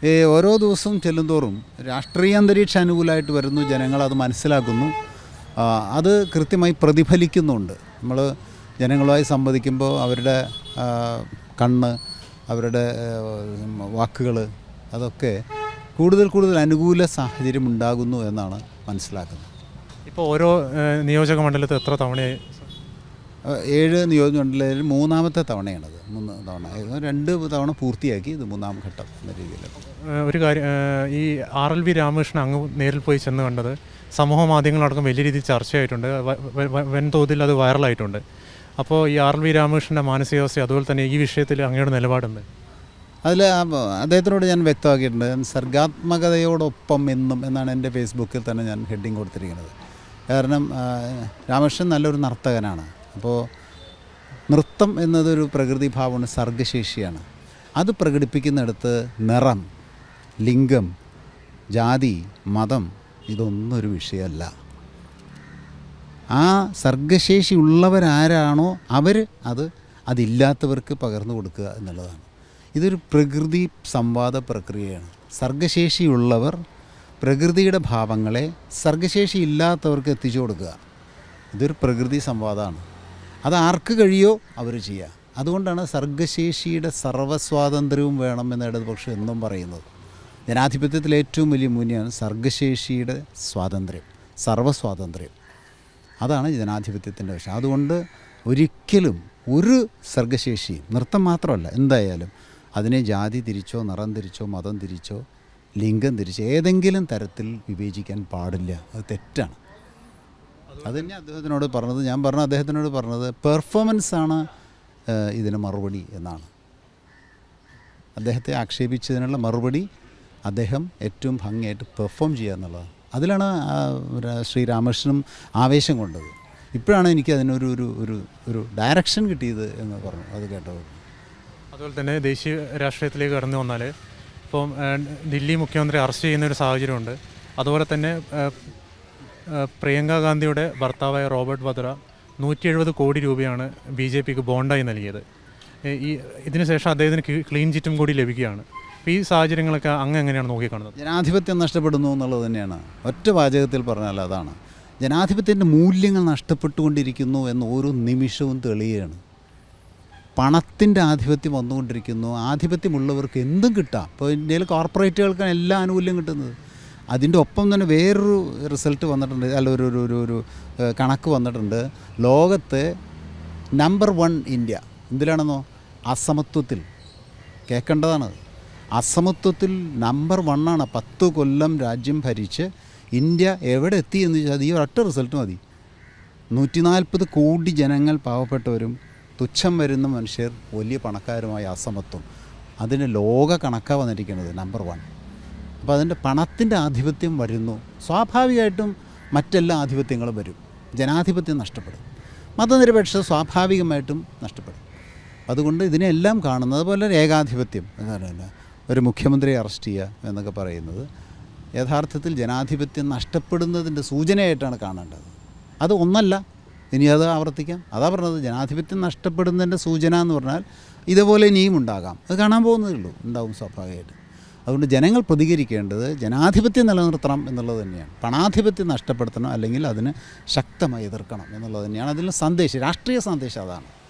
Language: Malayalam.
ഓരോ ദിവസവും ചെല്ലുന്തോറും രാഷ്ട്രീയ അന്തരീക്ഷം അനുകൂലമായിട്ട് വരുന്നു, ജനങ്ങളത് മനസ്സിലാക്കുന്നു, അത് കൃത്യമായി പ്രതിഫലിക്കുന്നുണ്ട്. നമ്മൾ ജനങ്ങളുമായി സംവദിക്കുമ്പോൾ അവരുടെ കണ്ണ്, അവരുടെ വാക്കുകൾ, അതൊക്കെ കൂടുതൽ അനുകൂല സാഹചര്യം ഉണ്ടാകുന്നു എന്നാണ് മനസ്സിലാക്കുന്നത്. ഇപ്പോൾ ഓരോ നിയോജക മണ്ഡലത്തിൽ എത്ര തവണയായി? 7 നിയോജക മണ്ഡലത്തിൽ 3ാമത്തെ തവണയാണത്. 3 തവണ, 2 തവണ പൂർത്തിയാക്കി, ഇത് 3ാം ഘട്ടം എന്ന രീതിയിൽ. ഒരു കാര്യം, ഈ RLV രാമകൃഷ്ണൻ അങ്ങ് നേരിൽ പോയി ചെന്ന് കണ്ടത് സമൂഹ മാധ്യമങ്ങളടക്കം വലിയ രീതിയിൽ ചർച്ചയായിട്ടുണ്ട്, വൻതോതിൽ അത് വൈറലായിട്ടുണ്ട്. അപ്പോൾ ഈ RLV രാമകൃഷ്ണൻ്റെ മാനസികാവസ്ഥ, അതുപോലെ തന്നെ ഈ വിഷയത്തിൽ അങ്ങയുടെ നിലപാടുണ്ട്? അതിൽ അദ്ദേഹത്തിനോട് ഞാൻ വ്യക്തമാക്കിയിട്ടുണ്ട്, സർഗാത്മകതയോടൊപ്പം എന്നും എന്നാണ് എൻ്റെ ഫേസ്ബുക്കിൽ തന്നെ ഞാൻ ഹെഡിങ് കൊടുത്തിരിക്കുന്നത്. കാരണം രാമകൃഷ്ണൻ നല്ലൊരു നർത്തകനാണ്. അപ്പോൾ നൃത്തം എന്നതൊരു പ്രകൃതിഭാവമാണ്, സർഗശേഷിയാണ്. അത് പ്രകടിപ്പിക്കുന്നിടത്ത് നിറം, ലിംഗം, ജാതി, മതം ഇതൊന്നും ഒരു വിഷയമല്ല. ആ സർഗശേഷി ഉള്ളവരാരാണോ അവർ അതില്ലാത്തവർക്ക് പകർന്നു കൊടുക്കുക എന്നുള്ളതാണ്. ഇതൊരു പ്രകൃതി സംവാദ പ്രക്രിയയാണ്. സർഗശേഷിയുള്ളവർ പ്രകൃതിയുടെ ഭാവങ്ങളെ സർഗശേഷി ഇല്ലാത്തവർക്ക് എത്തിച്ചു കൊടുക്കുക. ഇതൊരു പ്രകൃതി സംവാദമാണ്. അത് ആർക്ക് കഴിയോ അവർ ചെയ്യുക. അതുകൊണ്ടാണ് സർഗശേഷിയുടെ സർവ്വസ്വാതന്ത്ര്യവും വേണമെന്ന് ഇടതുപക്ഷം എന്നും പറയുന്നത്. ജനാധിപത്യത്തിൽ ഏറ്റവും വലിയ മൂല്യമാണ് സർഗശേഷിയുടെ സ്വാതന്ത്ര്യം, സർവ്വസ്വാതന്ത്ര്യം. അതാണ് ജനാധിപത്യത്തിൻ്റെ വിഷയം. അതുകൊണ്ട് ഒരിക്കലും ഒരു സർഗശേഷിയും, നൃത്തം മാത്രമല്ല, എന്തായാലും അതിനെ ജാതി തിരിച്ചോ, നിറം തിരിച്ചോ, മതം തിരിച്ചോ, ലിംഗം തിരിച്ചോ ഏതെങ്കിലും തരത്തിൽ വിവേചിക്കാൻ പാടില്ല. അത് തെറ്റാണ്. അത് തന്നെ അദ്ദേഹത്തിനോട് പറഞ്ഞത്. ഞാൻ അദ്ദേഹത്തിനോട് പറഞ്ഞത് പെർഫോമൻസാണ് ഇതിന് മറുപടി എന്നാണ്. അദ്ദേഹത്തെ ആക്ഷേപിച്ചതിനുള്ള മറുപടി അദ്ദേഹം ഏറ്റവും ഭംഗിയായിട്ട് പെർഫോം ചെയ്യുക എന്നുള്ളതാണ്. അതിലാണ് ശ്രീ രാമകൃഷ്ണനും ആവേശം കൊണ്ടത്. ഇപ്പോഴാണ് എനിക്ക് അതിനൊരു ഒരു ഒരു ഒരു ഡയറക്ഷൻ കിട്ടിയത് എന്ന് പറഞ്ഞു അത് കേട്ടത്. അതുപോലെ തന്നെ ദേശീയ രാഷ്ട്രീയത്തിലേക്ക് കടന്നു വന്നാൽ ഇപ്പം ദില്ലി മുഖ്യമന്ത്രി അറസ്റ്റ് ചെയ്യുന്നൊരു സാഹചര്യമുണ്ട്. അതുപോലെ തന്നെ പ്രിയങ്ക ഗാന്ധിയുടെ ഭർത്താവായ റോബർട്ട് വദ്ര 170 കോടി രൂപയാണ് BJPക്ക് ബോണ്ടായി നൽകിയത്. ഇതിനുശേഷം അദ്ദേഹത്തിന് ക്ലീൻ ചിറ്റും കൂടി ലഭിക്കുകയാണ്. അപ്പോൾ ഈ സാഹചര്യങ്ങളൊക്കെ അങ്ങ് എങ്ങനെയാണ് നോക്കിക്കാണുന്നത്? ജനാധിപത്യം നഷ്ടപ്പെടുന്നു എന്നുള്ളത് തന്നെയാണ്. ഒറ്റ വാചകത്തിൽ പറഞ്ഞാൽ അതാണ്. ജനാധിപത്യത്തിൻ്റെ മൂല്യങ്ങൾ നഷ്ടപ്പെട്ടുകൊണ്ടിരിക്കുന്നു എന്ന് ഓരോ നിമിഷവും തെളിയുകയാണ്. പണത്തിൻ്റെ ആധിപത്യം വന്നുകൊണ്ടിരിക്കുന്നു. ആധിപത്യമുള്ളവർക്ക് എന്തും കിട്ടാം. ഇപ്പോൾ ഇന്ത്യയിൽ കോർപ്പറേറ്റുകൾക്കാണ് എല്ലാ ആനുകൂല്യം കിട്ടുന്നത്. അതിൻ്റെ ഒപ്പം തന്നെ വേറൊരു റിസൾട്ട് വന്നിട്ടുണ്ട്, അല്ല ഒരു ഒരു ഒരു കണക്ക് വന്നിട്ടുണ്ട്. ലോകത്തെ നമ്പർ 1 ഇന്ത്യ എന്തിലാണെന്നോ? അസമത്വത്തിൽ. കേൾക്കേണ്ടതാണ്. അസമത്വത്തിൽ നമ്പർ 1 10 കൊല്ലം രാജ്യം ഭരിച്ച് ഇന്ത്യ എവിടെ എത്തി എന്ന് ചോദിച്ചാൽ ഈ ഒറ്റ റിസൾട്ട് മതി. 140 കോടി ജനങ്ങൾ പാവപ്പെട്ടവരും തുച്ഛം വരുന്ന മനുഷ്യർ വലിയ പണക്കാരുമായ അസമത്വം. അതിന് ലോക കണക്കാണ് വന്നിരിക്കുന്നത് നമ്പർ 1. അപ്പോൾ അതിൻ്റെ പണത്തിൻ്റെ ആധിപത്യം വരുന്നു. സ്വാഭാവികമായിട്ടും മറ്റെല്ലാ ആധിപത്യങ്ങളും വരും. ജനാധിപത്യം നഷ്ടപ്പെടും. മതനിരപേക്ഷത സ്വാഭാവികമായിട്ടും നഷ്ടപ്പെടും. അതുകൊണ്ട് ഇതിനെല്ലാം കാണുന്നത് അതുപോലെ ഏകാധിപത്യം എന്ന് പറയുന്നത്, ഒരു മുഖ്യമന്ത്രിയെ അറസ്റ്റ് ചെയ്യുക എന്നൊക്കെ പറയുന്നത് യഥാർത്ഥത്തിൽ ജനാധിപത്യം നഷ്ടപ്പെടുന്നതിൻ്റെ സൂചനയായിട്ടാണ് കാണേണ്ടത്. അത് ഒന്നല്ല, ഇനി അത് ആവർത്തിക്കാം. അതാ പറഞ്ഞത്, ജനാധിപത്യം നഷ്ടപ്പെടുന്നതിൻ്റെ സൂചന എന്ന് പറഞ്ഞാൽ ഇതുപോലെ ഇനിയും ഉണ്ടാകാം. അത് കാണാൻ പോകുന്നതേ ഉള്ളൂ, ഉണ്ടാവും സ്വാഭാവികമായിട്ട്. അതുകൊണ്ട് ജനങ്ങൾ പ്രതികരിക്കേണ്ടത് ജനാധിപത്യം നിലനിർത്തണം എന്നുള്ളത് തന്നെയാണ്. പണാധിപത്യം നഷ്ടപ്പെടുത്തണം, അല്ലെങ്കിൽ അതിന് ശക്തമായി എതിർക്കണം എന്നുള്ളത് തന്നെയാണ് അതിൽ സന്ദേശം, രാഷ്ട്രീയ സന്ദേശം അതാണ്.